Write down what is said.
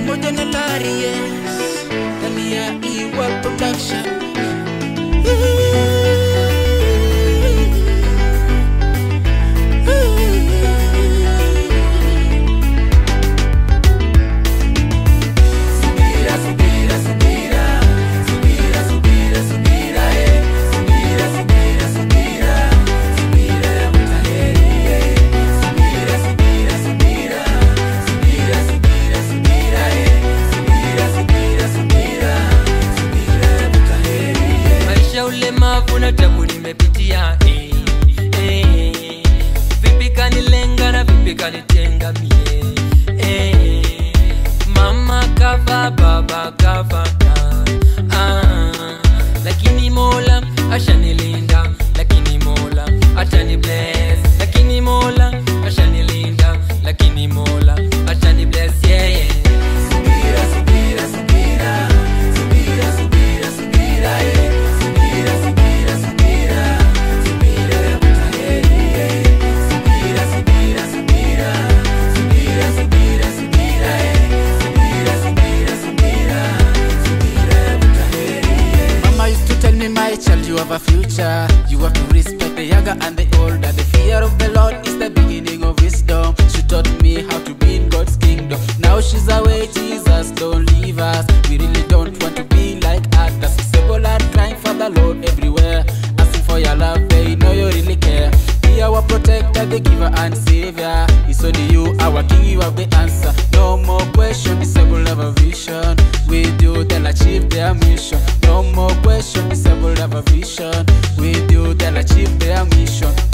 pamoja na Laries ndani ya Eworld Production. Ulemavu na tabu nimepitia, vipi kanilenga na vipi kanitenga mie, mama kafa baba kafa, lakini Mola ashanilinda, lakini Mola ashani bless, lakini Mola ashanilinda, lakini Mola ashani bless, yeah. My child, you have a future. You have to respect the younger and the older. The fear of the Lord is the beginning of wisdom. She taught me how to be in God's kingdom. Now she's away, Jesus, don't leave us. We really don't want to be like others. Disable and crying for the Lord everywhere. Asking for your love, they know you really care. Be our protector, the giver and savior. It's only you, our king, you have the answer. No more question, disable have a vision. With you, they'll achieve their mission. No more question, disable have a vision. With you, they'll achieve their mission.